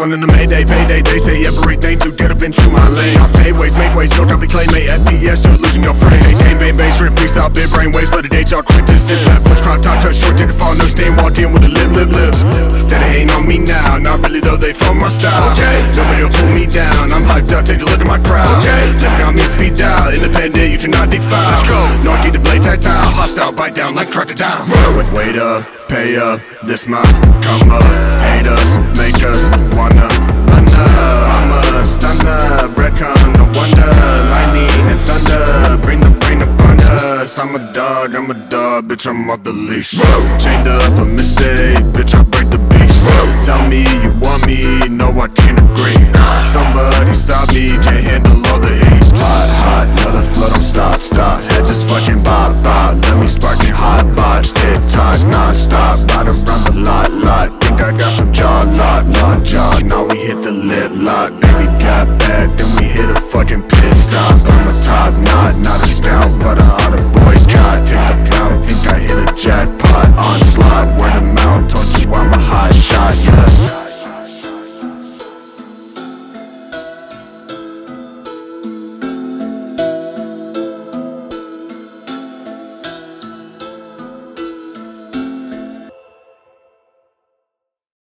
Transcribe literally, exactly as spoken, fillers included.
on in the Mayday, payday. They say everything to get up into my lane. I pay ways, make ways, your copy claymate. F P S, you're losing your frame. Game, bang, bang, straight freestyle, big brain waves. Let the date, y'all quick to sit flat. Push, crop, top, cut short, take the fall, no stain. Walk in with a lip, lip, lip. Instead of hating on me now, not really though, they follow my style. Okay. Nobody will pull me down, I'm hyped up, take a look at my crowd. Okay. Living on me, speed dial, independent, you cannot defile. Let's go. Naughty the blade tactile, hostile, bite down like crocodile. Wait up, pay up, this my come up. Hate us, make us wanna run up. I'm a stunner, breadcrumb, no wonder. Lightning and thunder, bring the brain upon us. I'm a dog, I'm a dog, bitch, I'm off the leash. Chained up a mistake, bitch, I break the beast. Tell me you want me, no I can't agree. Somebody stop me, can't